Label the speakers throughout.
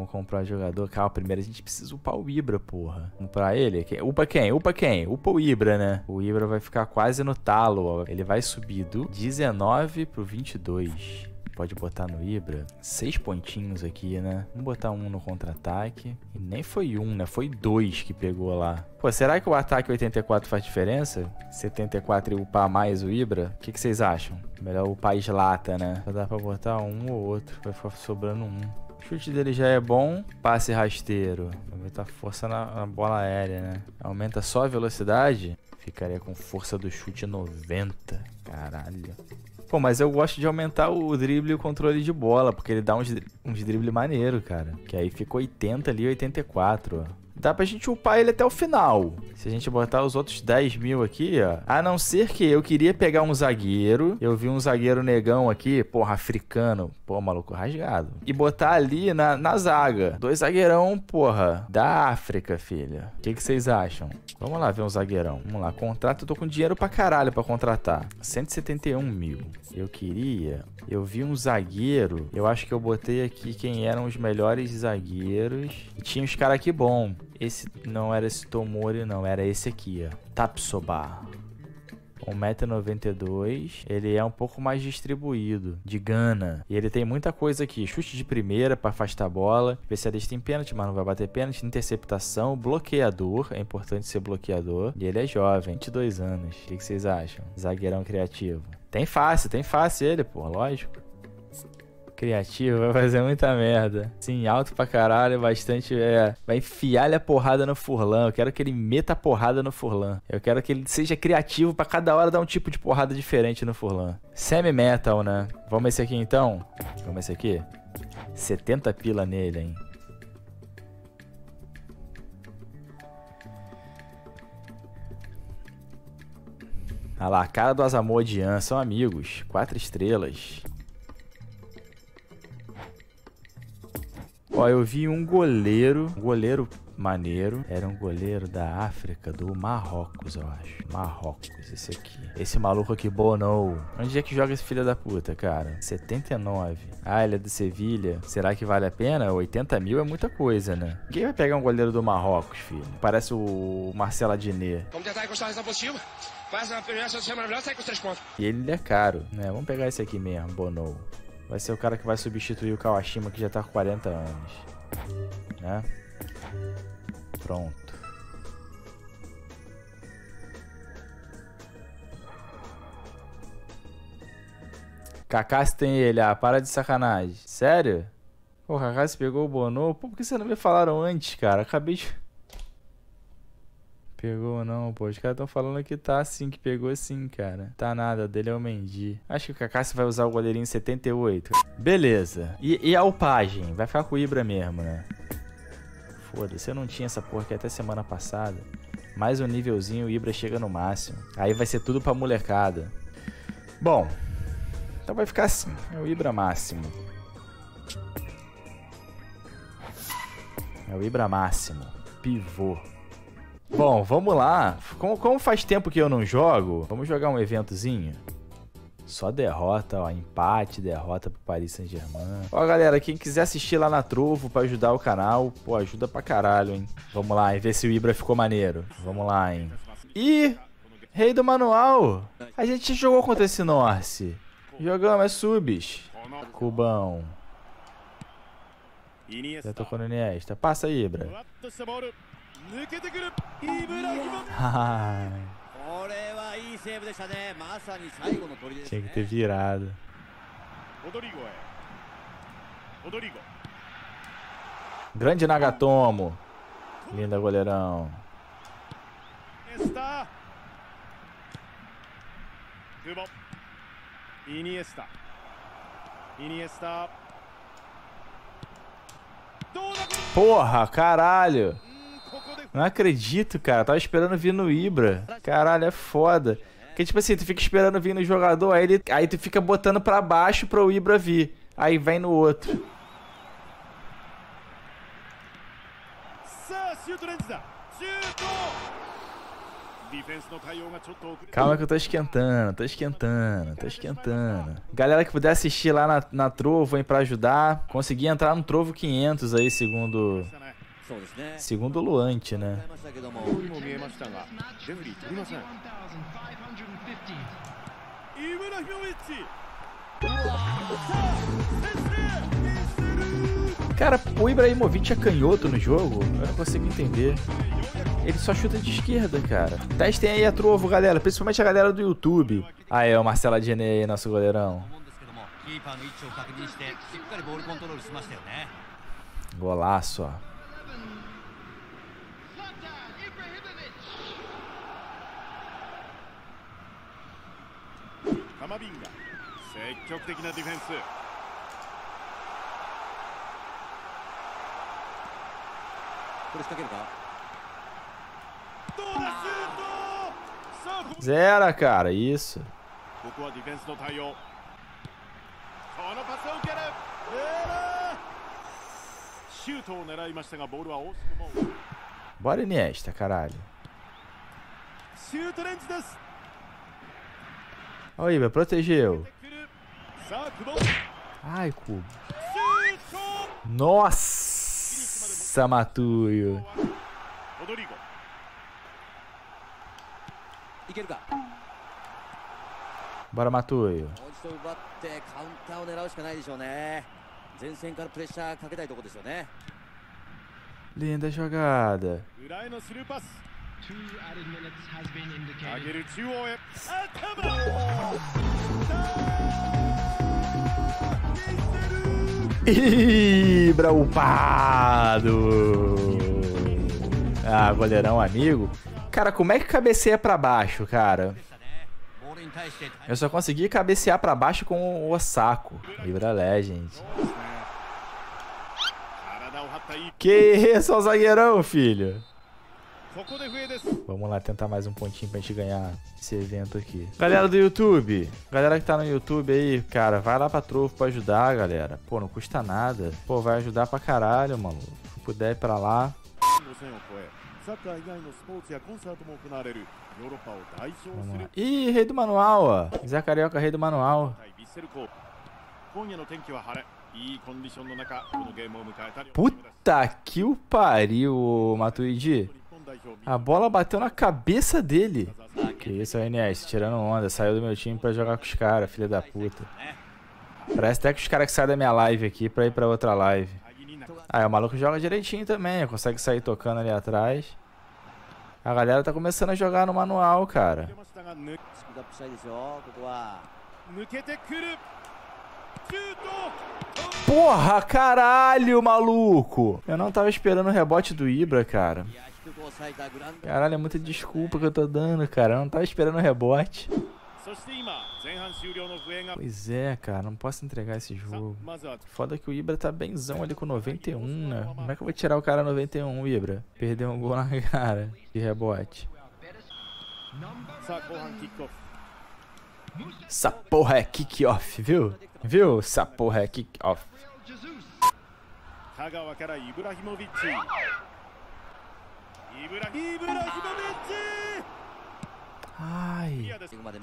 Speaker 1: Vamos comprar jogador. Calma, primeiro a gente precisa upar o Ibra, porra. Vamos upar ele? Upa quem? Upa quem? Upa o Ibra, né? O Ibra vai ficar quase no talo, ó. Ele vai subir do 19 pro 22. Pode botar no Ibra 6 pontinhos aqui, né? Vamos botar um no contra-ataque. E nem foi um, né? Foi 2 que pegou lá. Pô, será que o ataque 84 faz diferença? 74 e upar mais o Ibra? O que vocês acham? Melhor upar Slata, né? Só dá pra botar um ou outro. Vai ficar sobrando um. O chute dele já é bom. Passe rasteiro. Aumentar força na bola aérea, né? Aumenta só a velocidade. Ficaria com força do chute 90. Caralho. Pô, mas eu gosto de aumentar o drible e o controle de bola, porque ele dá uns drible maneiro, cara. Que aí fica 80 ali, 84, ó. Dá pra gente upar ele até o final. Se a gente botar os outros 10 mil aqui, ó. A não ser que eu queria pegar um zagueiro. Eu vi um zagueiro negão aqui, porra, africano. Pô, maluco, rasgado. E botar ali na zaga. 2 zagueirão, porra, da África, filha. O que vocês acham? Vamos lá ver um zagueirão. Vamos lá, contrato. Eu tô com dinheiro pra caralho pra contratar. 171 mil. Eu vi um zagueiro. Eu acho que eu botei aqui quem eram os melhores zagueiros. E tinha uns caras aqui bom. Esse não era esse Tomori, não. Era esse aqui, ó. Tapsoba. 1,92 m. Ele é um pouco mais distribuído. De Gana. E ele tem muita coisa aqui. Chute de primeira para afastar a bola. Especialista em pênalti, mas não vai bater pênalti. Interceptação. Bloqueador. É importante ser bloqueador. E ele é jovem. 22 anos. O que vocês acham? Zagueirão criativo. Tem fácil ele, pô. Lógico. Criativo, vai fazer muita merda. Sim, alto pra caralho, bastante. Vai enfiar-lhe a porrada no Furlan. Eu quero que ele meta a porrada no Furlan. Eu quero que ele seja criativo pra cada hora dar um tipo de porrada diferente no Furlan. Semi-metal, né? Vamos esse aqui então? Vamos esse aqui? 70 pila nele, hein? Olha lá, a cara do Asamoah são amigos. 4 estrelas. Ó, eu vi um goleiro maneiro. Era um goleiro da África, do Marrocos, eu acho. Marrocos, esse aqui. Esse maluco aqui, Bono. Onde é que joga esse filho da puta, cara? 79. Ah, ele é do Sevilha. Será que vale a pena? 80 mil é muita coisa, né? Quem vai pegar um goleiro do Marrocos, filho? Parece o Marcelo Adnet. Vamos tentar encostar essa positiva. Faz uma primeira chance maravilhosa, sai com os 3 pontos. E ele é caro, né? Vamos pegar esse aqui mesmo, Bono. Vai ser o cara que vai substituir o Kawashima, que já tá com 40 anos. Né? Pronto. Kakassi tem ele. Ah, para de sacanagem. Sério? Pô, Kakassi pegou o Bono. Pô, por que vocês não me falaram antes, cara? Acabei de... Pegou não, pô. Os caras estão falando que tá sim, que pegou sim, cara. Tá nada, dele é o Mendy. Acho que o Kakassi vai usar o goleirinho 78. Beleza. E a upagem? Vai ficar com o Ibra mesmo, né? Foda-se, eu não tinha essa porra aqui até semana passada. Mais um nívelzinho, o Ibra chega no máximo. Aí vai ser tudo pra molecada. Bom, então vai ficar assim. É o Ibra máximo. É o Ibra máximo. Pivô. Bom, vamos lá. Como faz tempo que eu não jogo, vamos jogar um eventozinho. Só derrota, ó. Empate, derrota pro Paris Saint-Germain. Ó, galera, quem quiser assistir lá na Trovo pra ajudar o canal, pô, ajuda pra caralho, hein. Vamos lá, e ver se o Ibra ficou maneiro. Vamos lá, hein. Ih, rei do manual. A gente jogou contra esse Norse. Jogamos, é subs. Cubão. Já tocou no Iniesta. Passa, Ibra. Tinha que ter virado. Grande Nagatomo. Linda, goleirão. Porra, caralho. Não acredito, cara. Tava esperando vir no Ibra. Caralho, é foda. Porque, tipo assim, tu fica esperando vir no jogador, aí tu fica botando pra baixo pra o Ibra vir. Aí vem no outro. Calma que eu tô esquentando. Galera que puder assistir lá na Trovo, hein, pra ajudar. Consegui entrar no Trovo 500 aí, segundo o Luante, né? Cara, o Ibrahimovic é canhoto no jogo? Eu não consigo entender. Ele só chuta de esquerda, cara. Testem aí a Trovo, galera. Principalmente a galera do YouTube. Aí, ó, o Marcelo Adnet aí, nosso goleirão. Golaço, ó. Zera, cara, isso. Bora, Iniesta, caralho. Ó, Ibra, protegeu. Ai, Cubo. Nossa, Matuio. Bora, Matuio. Linda jogada. Ibra upado. Ah, goleirão amigo. Cara, como é que cabeceia pra baixo, cara? Eu só consegui cabecear pra baixo com o Osako. Ibra Legend. Que isso, ó, zagueirão, filho. Vamos lá tentar mais um pontinho pra gente ganhar esse evento aqui. Galera do YouTube, galera que tá no YouTube aí, cara, vai lá pra Trovo pra ajudar, galera. Pô, não custa nada. Pô, vai ajudar pra caralho, mano. Se puder ir pra lá. Vamos lá. Ih, rei do manual, ó. Zé Carioca, rei do manual. Puta que o pariu, Matuidi. A bola bateu na cabeça dele. Que isso, aí, Iniesta, tirando onda. Saiu do meu time pra jogar com os caras, filha da puta. Parece até que os caras que saem da minha live aqui pra ir pra outra live. Ah, o maluco joga direitinho também. Consegue sair tocando ali atrás. A galera tá começando a jogar no manual, cara. Porra, caralho, maluco. Eu não tava esperando o rebote do Ibra, cara. Caralho, é muita desculpa que eu tô dando, cara. Eu não tava esperando o rebote. Pois é, cara. Não posso entregar esse jogo. Foda que o Ibra tá benzão ali com 91, né? Como é que eu vou tirar o cara 91, Ibra? Perdeu um gol na cara de rebote. Essa porra é kick-off, viu? Viu? Essa porra é kick-off. Ai.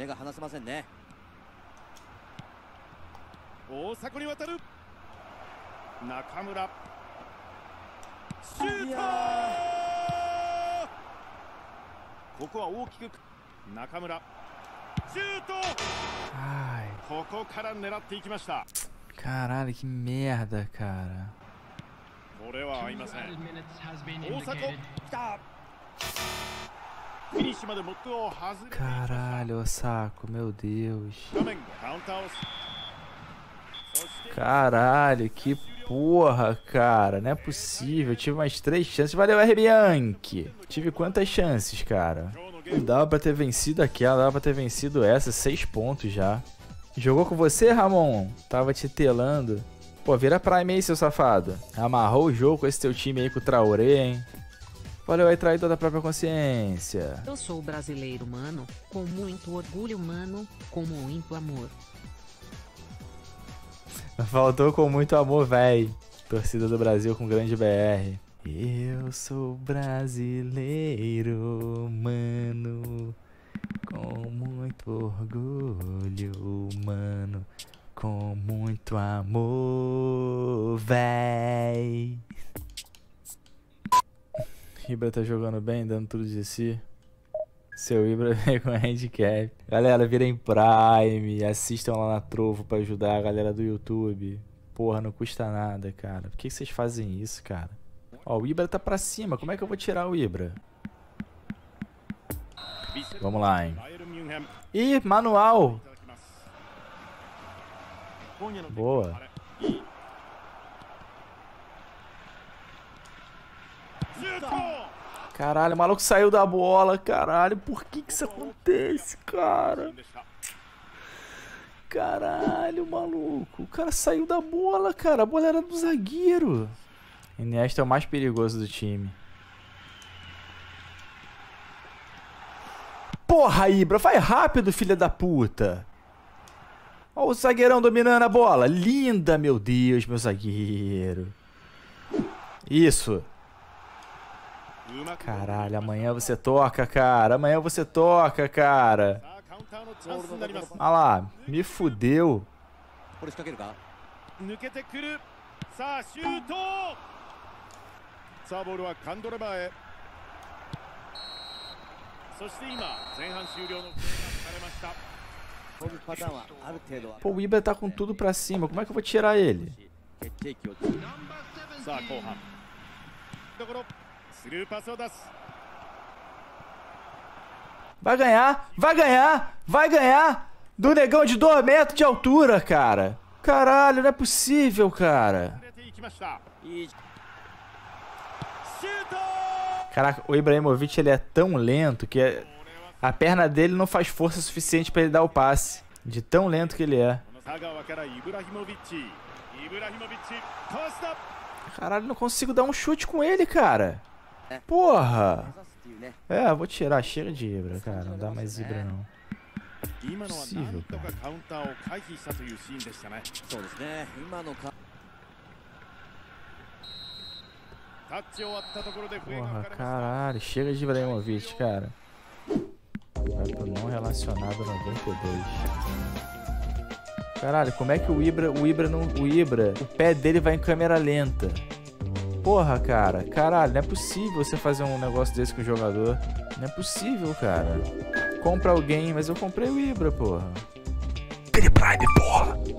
Speaker 1: Ai. Caralho, que merda, cara. Caralho, Osako, meu Deus. Caralho, que porra, cara. Não é possível. Eu tive mais 3 chances. Valeu, R. Bianchi. Tive quantas chances, cara? Não dava pra ter vencido aquela, dava pra ter vencido essa. 6 pontos já. Jogou com você, Ramon? Tava te telando. Pô, vira Prime aí, seu safado. Amarrou o jogo com esse teu time aí com o Traoré, hein? Valeu aí, traidor da própria consciência.
Speaker 2: Eu sou brasileiro, mano. Com muito orgulho, mano. Com muito amor.
Speaker 1: Faltou com muito amor, véi. Torcida do Brasil com grande BR. Eu sou brasileiro, mano, com muito orgulho, mano, com muito amor, véi. Ibra tá jogando bem, dando tudo de si. Seu Ibra veio com handicap. Galera, virem Prime, assistam lá na Trovo pra ajudar a galera do YouTube. Porra, não custa nada, cara. Por que vocês fazem isso, cara? Ó, o Ibra tá pra cima. Como é que eu vou tirar o Ibra? Vamos lá, hein. Ih, manual. Boa. Caralho, o maluco saiu da bola, caralho. Por que isso acontece, cara? Caralho, maluco. O cara saiu da bola, cara. A bola era do zagueiro. Iniesta é o mais perigoso do time. Porra, Ibra, vai rápido, filha da puta. Ó o zagueirão dominando a bola. Linda, meu Deus, meu zagueiro. Isso. Caralho, amanhã você toca, cara. Amanhã você toca, cara. Ah lá, me fudeu. Pô, o Ibra tá com tudo pra cima. Como é que eu vou tirar ele? Vai ganhar, vai ganhar, vai ganhar do negão de 2 metros de altura, cara. Caralho, não é possível, cara. Caraca, o Ibrahimovic, ele é tão lento que a perna dele não faz força suficiente pra ele dar o passe. De tão lento que ele é. Caralho, não consigo dar um chute com ele, cara. Porra. É, vou tirar. Chega de Ibra, cara. Não dá mais Ibra, não. Não é possível, cara. Porra, caralho. Chega de Ibrahimovic, cara. Vai pro não relacionado 92. Caralho, como é que o Ibra, o pé dele vai em câmera lenta? Porra, cara. Caralho, não é possível você fazer um negócio desse com o jogador. Não é possível, cara. Compra alguém, mas eu comprei o Ibra, porra. Prime, porra.